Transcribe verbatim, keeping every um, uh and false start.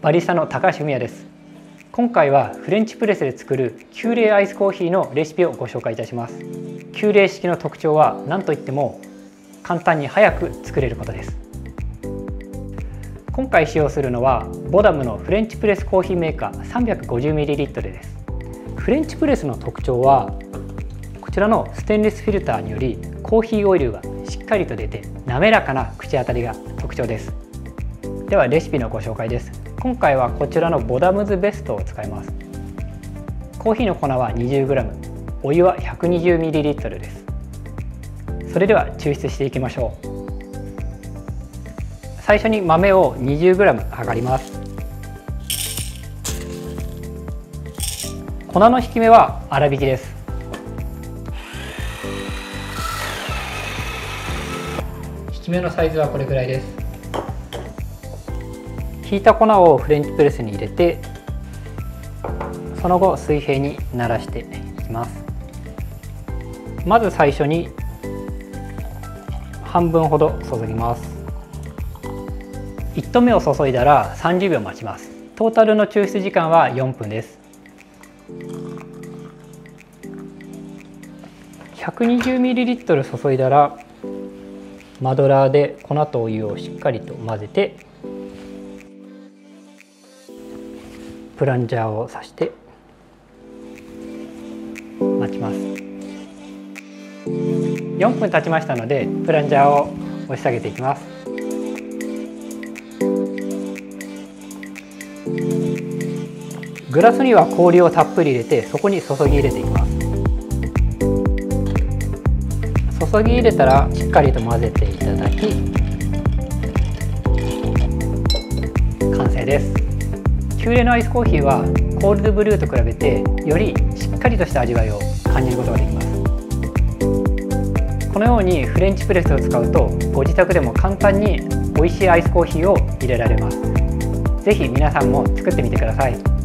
バリスタの高橋文也です。今回はフレンチプレスで作る急冷アイスコーヒーのレシピをご紹介いたします。急冷式の特徴は何といっても簡単に早く作れることです。今回使用するのはボダムのフレンチプレスコーヒーメーカー さんびゃくごじゅうミリリットル です。フレンチプレスの特徴はこちらのステンレスフィルターによりコーヒーオイルがしっかりと出て滑らかな口当たりが特徴です。ではレシピのご紹介です。今回はこちらのボダムズベストを使います。コーヒーの粉は にじゅうグラム、お湯は ひゃくにじゅうミリリットル です。それでは抽出していきましょう。最初に豆を にじゅうグラム 測ります。粉の引き目は粗挽きです。引き目のサイズはこれくらいです。ひいた粉をフレンチプレスに入れて、その後水平にならしていきます。まず最初に半分ほど注ぎます。いちとめを注いだらさんじゅうびょう待ちます。トータルの抽出時間はよんぷんです。ひゃくにじゅうミリリットル 注いだらマドラーで粉とお湯をしっかりと混ぜてプランジャーを刺して待ちます。よんぷん経ちましたのでプランジャーを押し下げていきます。グラスには氷をたっぷり入れてそこに注ぎ入れていきます。注ぎ入れたらしっかりと混ぜていただき完成です。急冷のアイスコーヒーはコールドブルーと比べてよりしっかりとした味わいを感じることができます。このようにフレンチプレスを使うとご自宅でも簡単に美味しいアイスコーヒーを入れられます。ぜひ皆さんも作ってみてください。